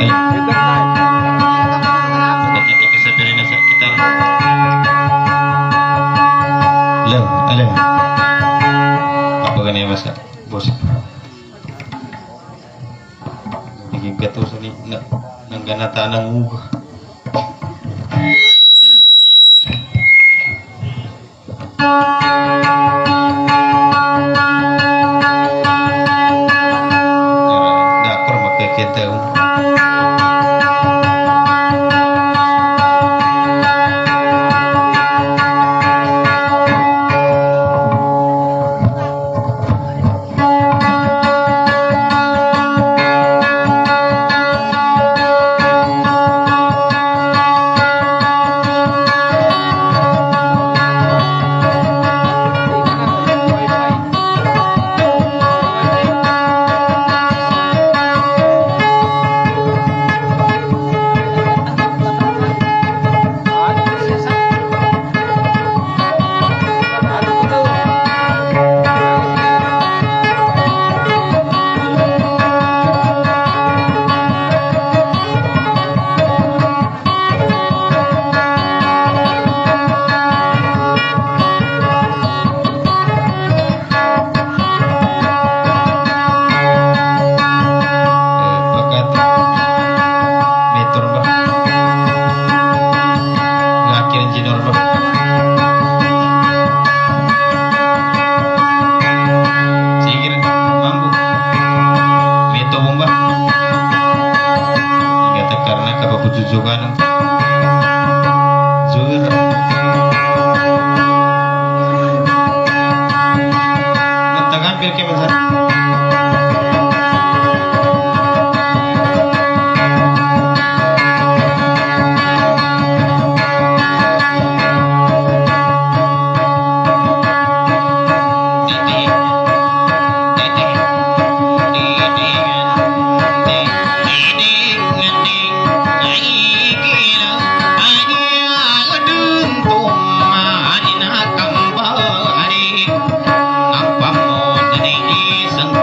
Ay. Pagdating ni kasabihin na sa kita. Alam, alam. Apa ganyan masa? Bos. Gato sa ni nang ganata ng uga. Dakor makikita ko. Sang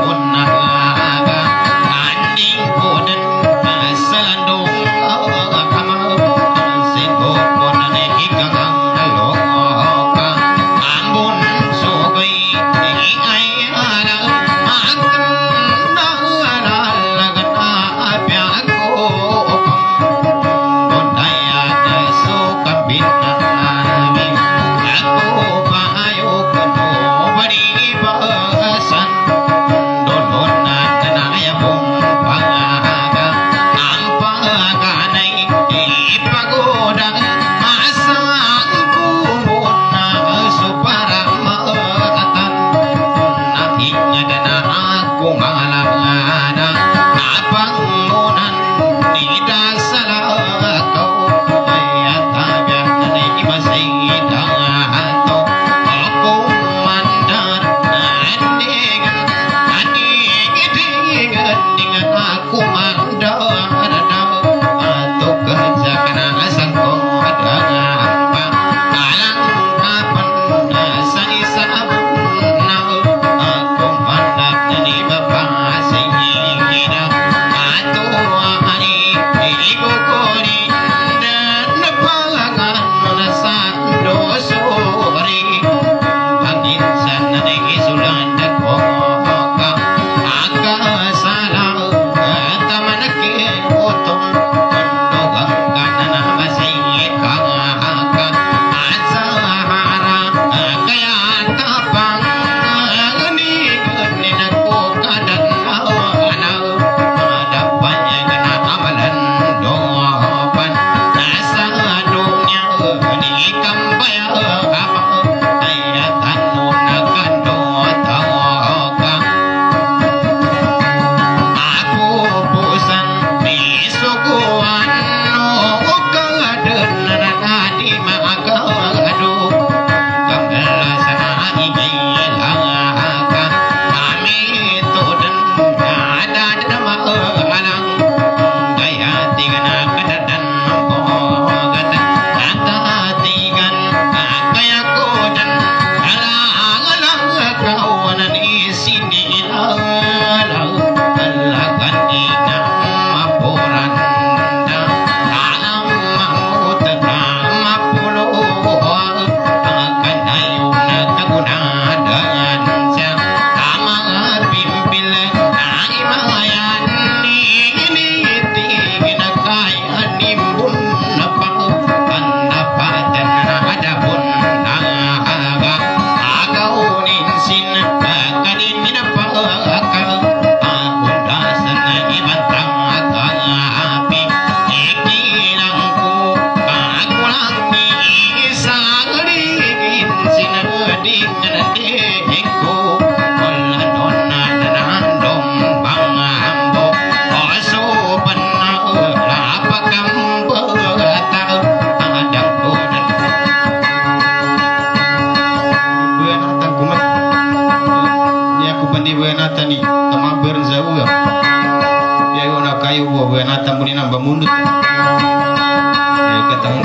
kayu buah nata muni nambah mundur. Ketemu.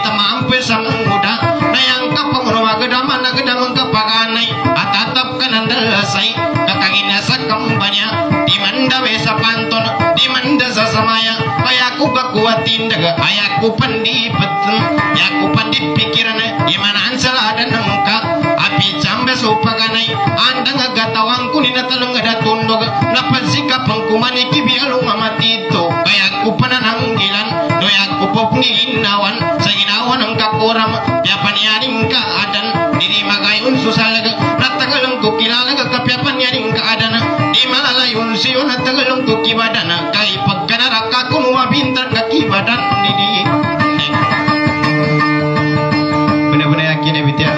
Sa muda na yang kapang rumah gedang mana gedang ke paganay at atap ka ng dalasay kakagina sa kambanya di manda besa panton di manda sa samaya ayaku kakuatin daga ayaku pandipet yaku pandipikiran imanaan salada nangka api cambe supaganay anda ngagatawang kunina talong ada tundog napasika pangkumani kibialong amatito ayaku panananggilan doyaku popnginawan sa ginawan ang kakuram yapan yaring kaadan diri magayun susalaga natagalang kukilala kakapiapan yaring kaadana di malayun siyon natagalang kukibadana kay pagkanaraka kunuwa bintan kakibadan didi benar-benar yakin ya Bitya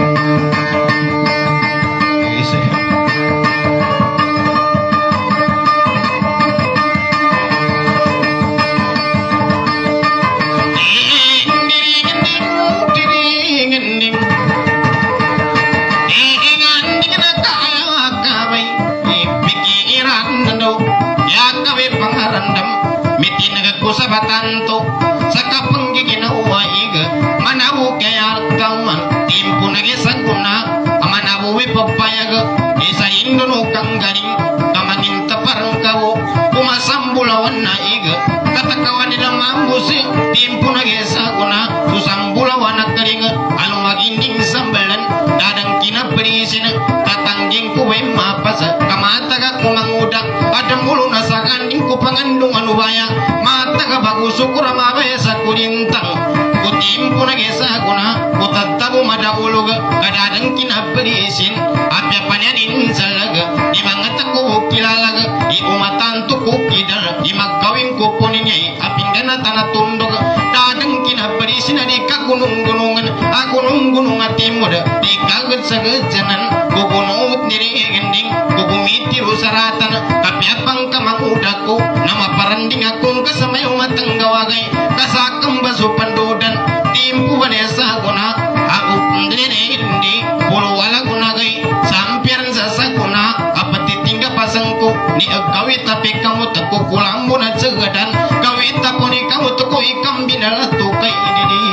sabatanto saka panggiginawa iga manabu kaya kaman timpu nagisan kuna amanabu wipapayaga isa indono kang galing kamangin taparang kawo kumasambulawan na iga katakawan nila mambusi timpu nagisa kuna susambulawan na kalinga along maginding sambalan dadang kinaperisin tatangging kuwe mapasa kamataga kumangudak ada mulu nasakanding kupangandung anubaya mataga bagus syukur amabe sa kulintang kutimpu nagesa kuna kutattabu madauluga kadadang kinaperisin apya panyanin salaga imangataku kilalaga iumatantu kukidal imagkawin kuponinyay apingana tanatundog dadang kinaperisin di kagunung-gunungan agunung-gunung timur di kaget sagejanan kugunut diri gending kugumiti rusaratan kapiapang kamangudaku nama paranding akong kasamay umatang gawagay kasakang baso pandudan timpu banesa guna aku pendiri hindi puluh wala gunagay sampiran sa saguna apati tingga pasangku ni agkawit tapi kamu teku kulang muna cegadan kawit ako ni kamu teku ikam binalatu kay ini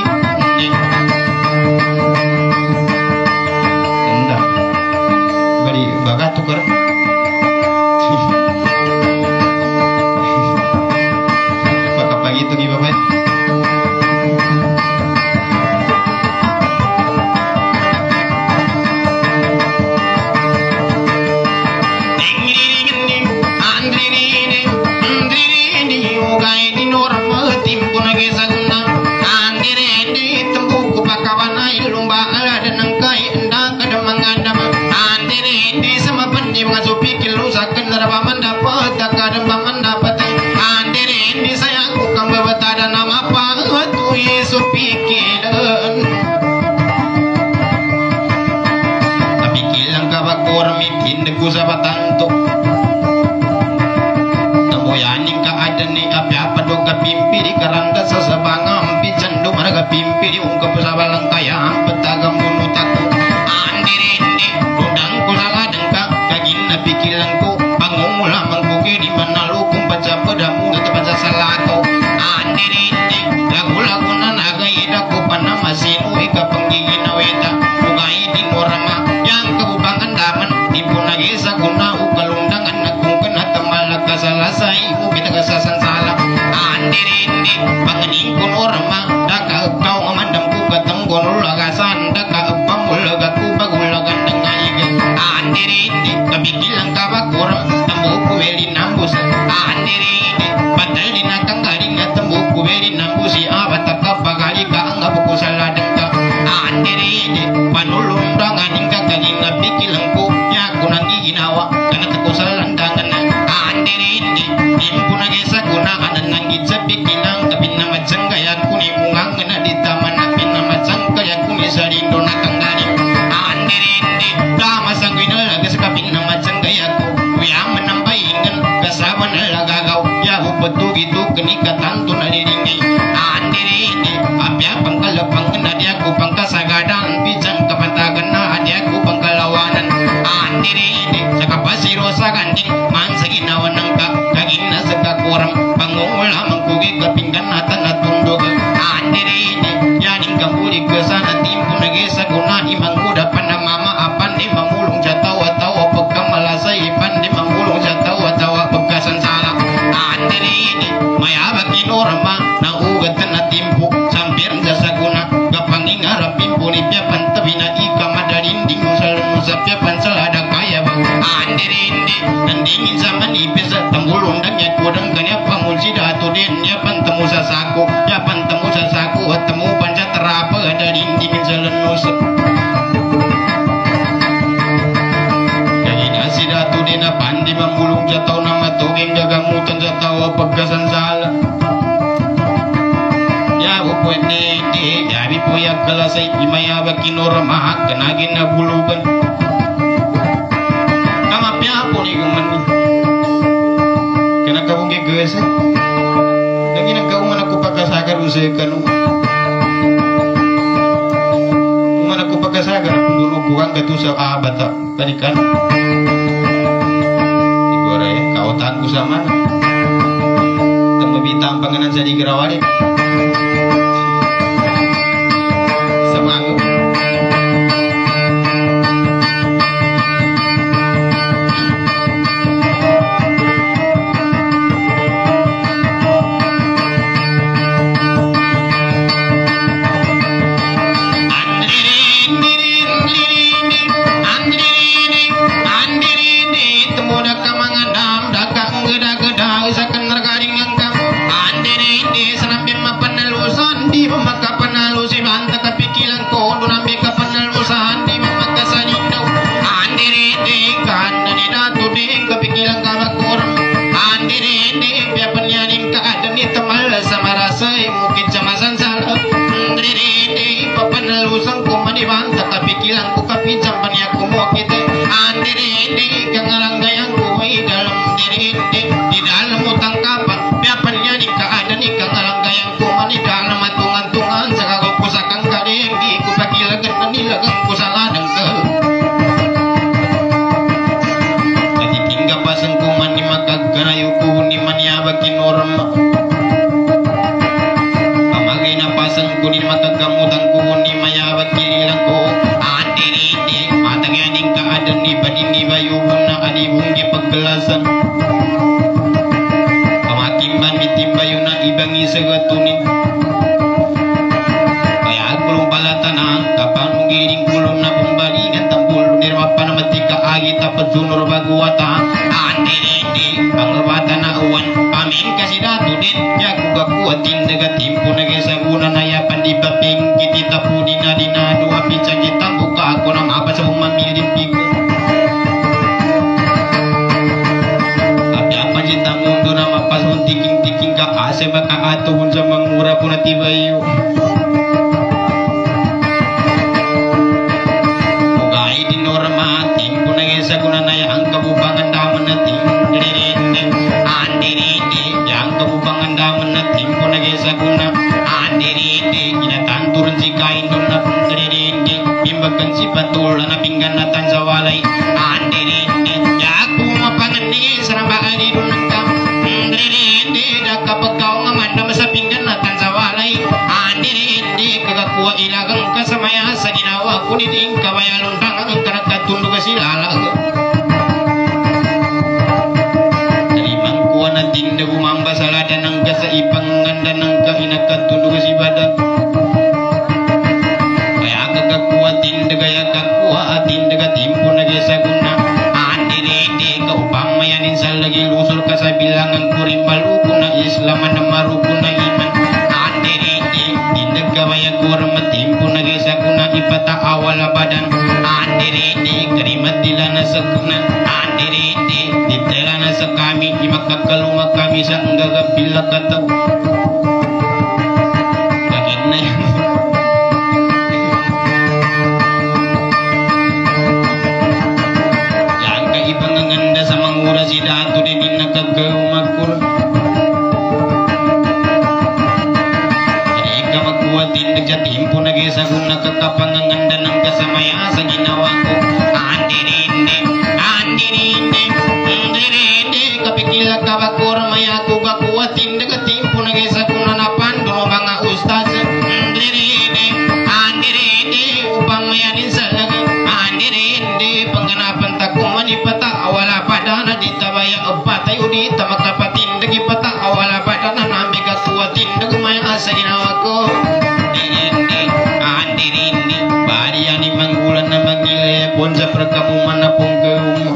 tenda bari baga tukar maka pagi itu gimana sabatanto tamoyaning kaadan ni apa do kapimpi di karangga sa sabangam picandu maraga pimpi di ungkap sabalang kaya petagam munutaku andirindi udang kulala dengka kagin pikiranku pangumula mangkuki di mana lukum baca pedamu atau baca salako andirindi lagu-lagu nanaga idaku panama sinu ika penggigina weta bukai di norama yang kebubangan daman nagisa kuna ukalundangan nagkung kena tamalak kasalasay mo kita kasasan sala andirindi panganing kuno rama daka ikaw amandam ku katang gono lagasan daka pamulaga ku bagulagan dengayiga andirindi kabikilang kabakura tambu kuweli nambus andirindi patal dinakang garing na tambu kuweli nambusi abataka pagali ka ang abukusala dengka andirindi panulundangan hingga kaging nabikilang ku kunangi ginawa kana takusal landangan andirindi timpu nagesa guna anan nangit sa bikinang kapin na matsang kaya kuni mungang na di taman napin na matsang kaya kuni sarindo na kanggaling andirindi tama sang winalaga sa kapin na matsang kaya ko kuya manambahingan kasama na lagagaw ya upato gitu kenikatan to naliringay andirindi apya pangkalapang na diya ko pangkasagadang pisang kapatagan na diya ko pangkalawanan andirindi sa kapasiro sa ganding man sa ginawa ng kagin na sa kakuram pangungula mangkugig kapinggan natan na tundog andirindi yaning kamulig ka sana timpo nagisa guna imang kuda pa na mama apan ni mamulong sa tawa-tawa sapya pansalada kaya bang andirinde nandingin sama nipis tembul undangnya kudang kanya pamulsi datu den ya pantemu sasaku temu panca terapa ada dindingin selenus kagin asidatu dena pandi bambulung jatau nama togeng jaga mutan jatau pegasan salah ya bupuet nede jabi poyak kelasai imaya bakin orang mahak kenagin na bulugan kamapnya pun iguman ni kena kabung ke gesa lagi nak kau mana ku pakasagar usai kanu mana ku pakasagar dulu kurang ketusa abata tanikan digore kau tangku sama temu bitang panganan jadi gerawali semangat Ponja perkap kamu manapun ke umur.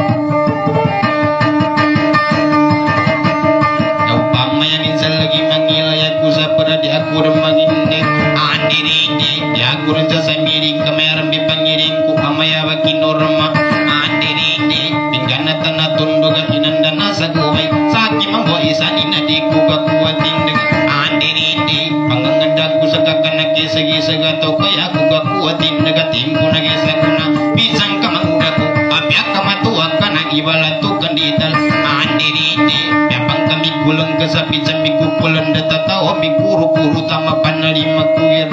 Upamanya ninsa lagi manggil aku sapara di aku remanginde andiri di aku renca sambiri kameram bipangiringku amaya baki norma andiri di bingana tanah tunduga inandana saguwai saki mambo isanina di kuga kuatin andiri di pangangandaku sakakana kesagi sagato kaya kuga kuatin negatimku nagesakuna pisang kamangudaku apyaka matuakana ibalatu kandidal andiri di pulang ke sapi jambi kupulan data tahu mi kuru tama panalima kuir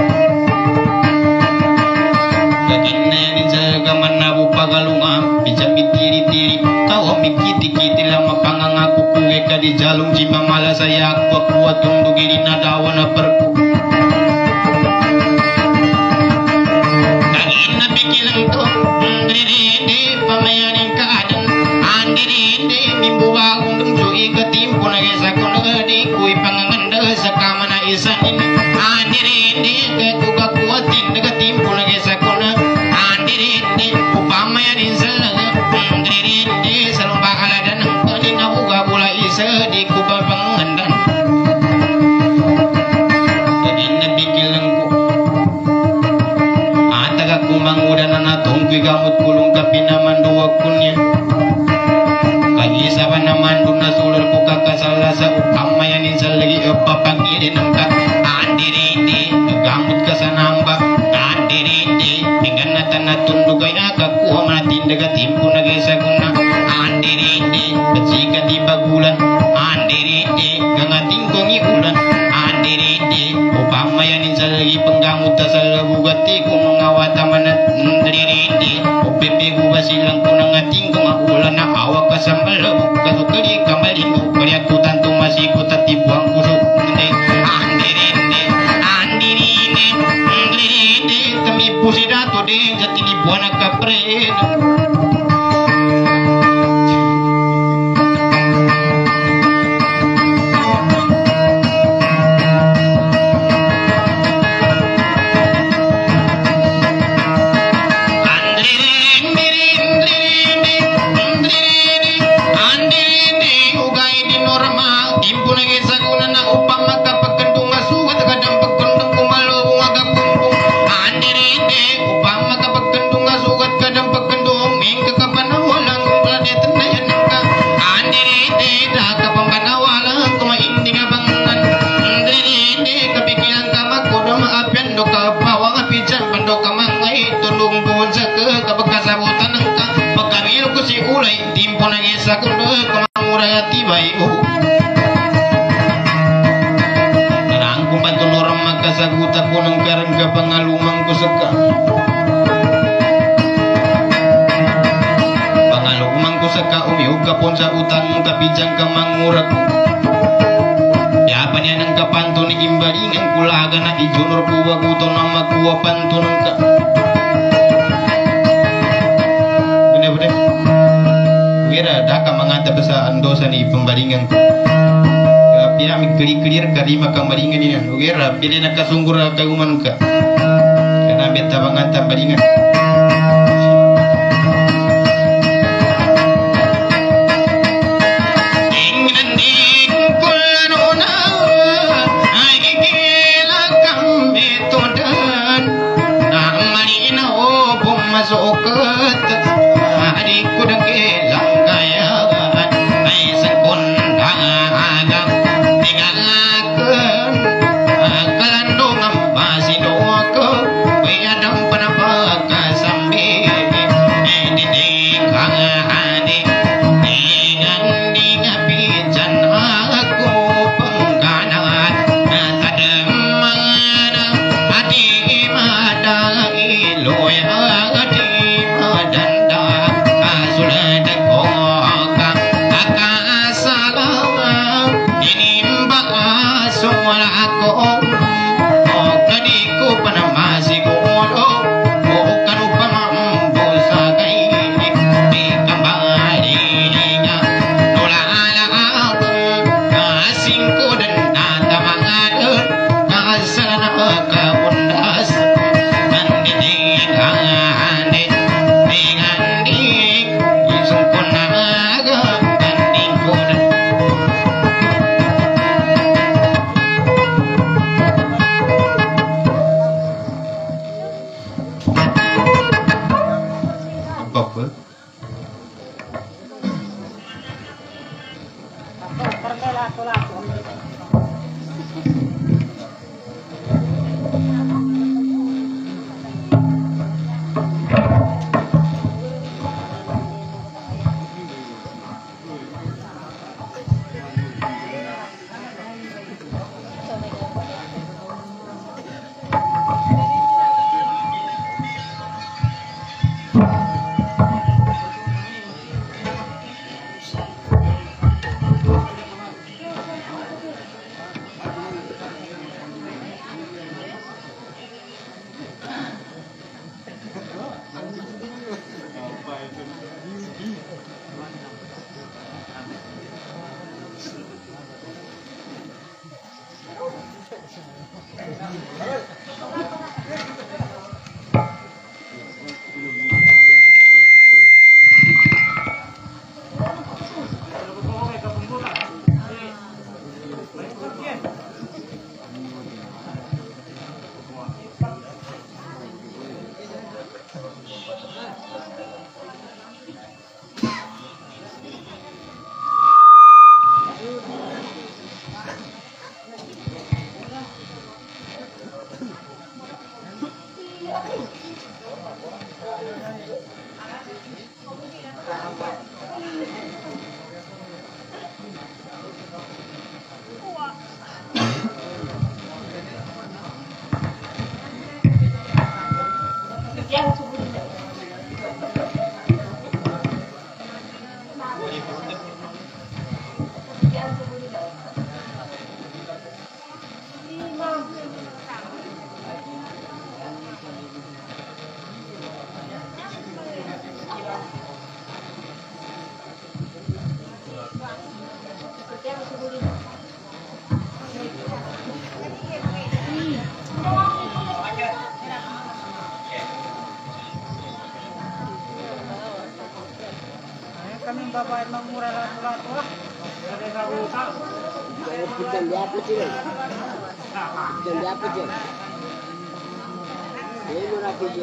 kakinna di jaga manabu pagalunga bijambi tiri tahu mi kiti lama pangangaku kuwe ka di jalung jima mala saya aku kuat tunduk iri nadawana perku kakinna bikilang to ndiri di pamayani kaadan andiri di mimbu bagundung jui ketimpu nage sakuna di kui panganganda sakamana isanin andiri di ketuga kuatin ketimpu nage sakuna andiri di upamaya di salaga andiri di salumba aladan kani nabuga bula isa di kuba pangandan kaginna bikilangku ataga kumang udanana tungkui gamut kulung kapina manduwa kunya saban naman duna sulur buka kasalasa upamaya ninsal lagi apa panggilin angka andiri di gamut kasanamba andiri di dengan nata tunduk kaya kaku mati daga timpu nagesa guna andiri di becikan di bagulan andiri di gangating kongi ulan andiri di upamaya ninsal lagi penggamut tasal bugati kumong awata manat andiri di upepe gubasilang kunang ating kumakulan na awak kasambal kasukali kamalindu kaya ku tantu masih ku tatibuang kusuk andiri kami pusidato de jatini buana kapren pilih nak kasunggur kaguman ka karena beta bangan tambalingan Kalandungan masih doa ke, bayadang panapa Bapak emang murah laku-laku lah. Jam berapa sih? Jam berapa sih? Ini murah sih.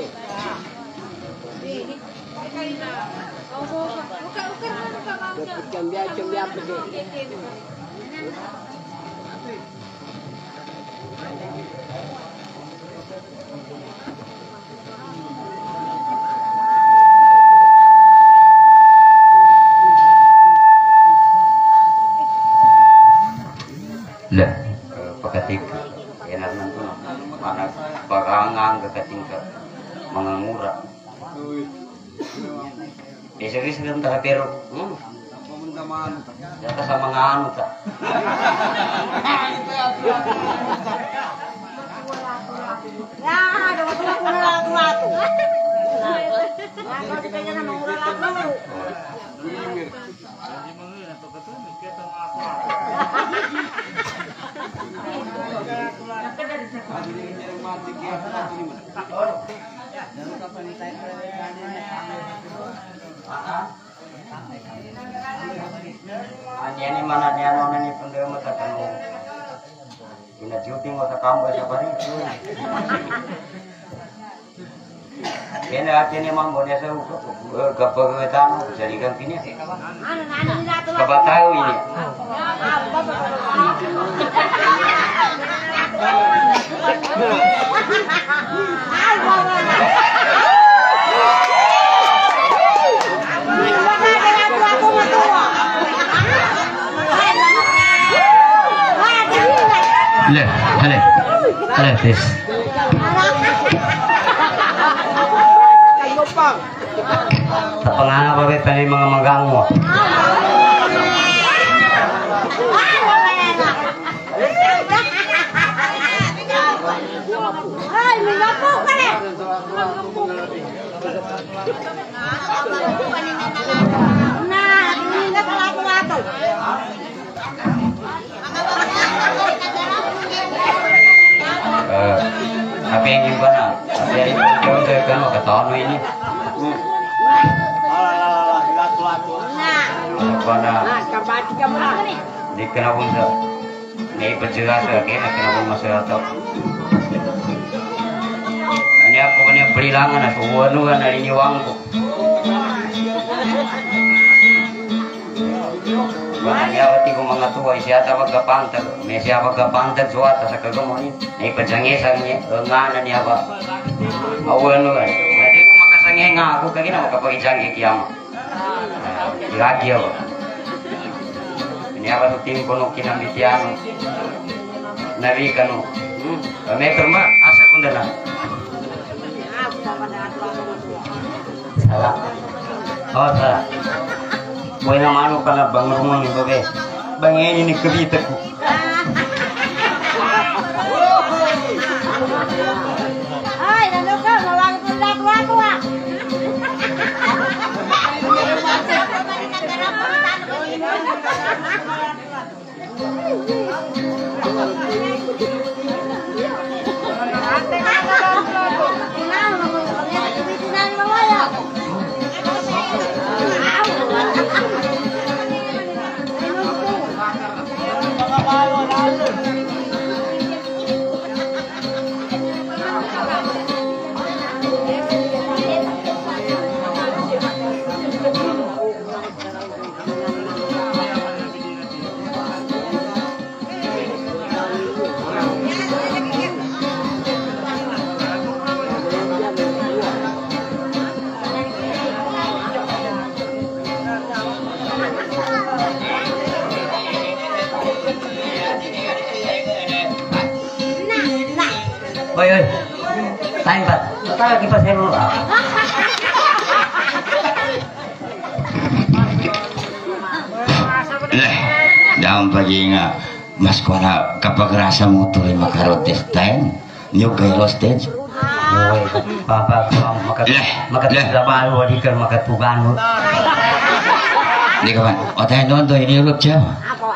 Jam berapa sih? Lah pagatik enak nanti mana parangan keketing ke mengangura besok sekarang tak pero jatuh sama nganu tak Ya, ada laku-laku. Nah, kalau kita jangan murah laku. Ini mana dia nona ni pendem mata kanu ina juting mata kambo sabari tu kena hati ni mambo ni saya kepegetan jadi gantinya kabar tahu ini Hale, tes. Tapang apa bet pengen mengganggu. Hai, mingapo ka ni. Nah, ini nak laku-laku. Apa yang gimana? Dari jauh saya kan mau ketahuan ini. Mana? Di kenapa enggak? Ini penjelas ya, kenapa masyarakat? Ini apa punya berilangan atau wanuan dari nyuangku? Mana dia ko mga tuwa siya tawag kapantag. May siya pagkapantag suwata sa kagamonin. Ay pagsangisang niya, ngana niya ba? Awan mo kan. Nanti ko makasangih nga ako kagina makapag-isangih kiyama. Lagi ako. Ini apa tuh tim kono kinambitiano. Nabi kanu. May kurma asa kundala. Salah. Oh salah. Boy na mano ka na bang rumang ito be. Bangin ini kebita ko. Ay, ano ka? Mawag ko na ako ah. Oi, time bat. Tayo kipas saya dulu. Dalam pagi nga mas kuana kapag rasa mo tuloy makarotes time nyo kay roasted. Oi, papa makatulaban wali kan makatugan. Di ka man. O tayo noon to iniulog siya. Ako.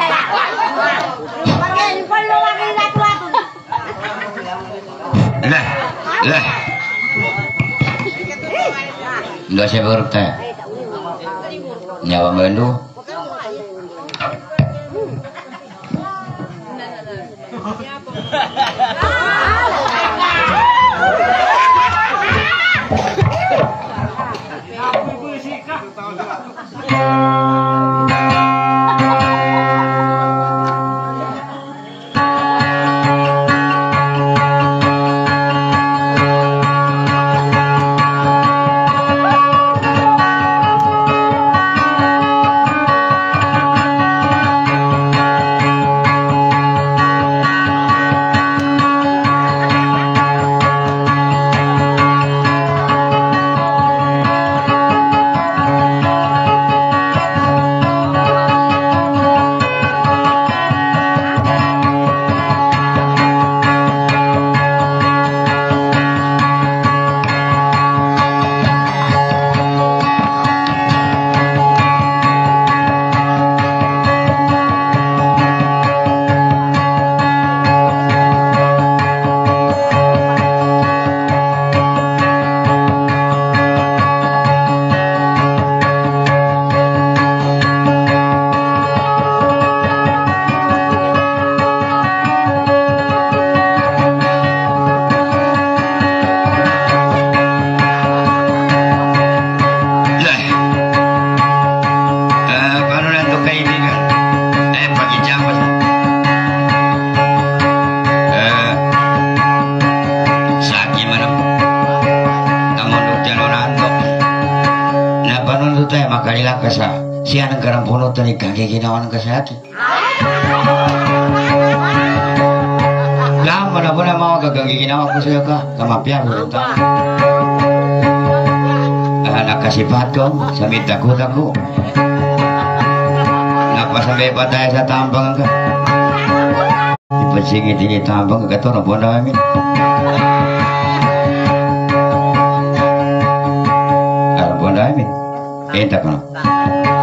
Ay, palo lagi na ako. Lah. Lo siya buruk tayo. Nyawa mo lu. Siya nang karampunot na ni kaki ginawa ng kasati. Lama na po na mga kagagi ginawa ko sa'yo ka. Kamapya po rin tayo. Nakasipat ko sa mitakot ako. Napasabay pa tayo sa tambang ka. Ipansingit ini tambang ka ito na po namin. Karapon namin. Enta ko na.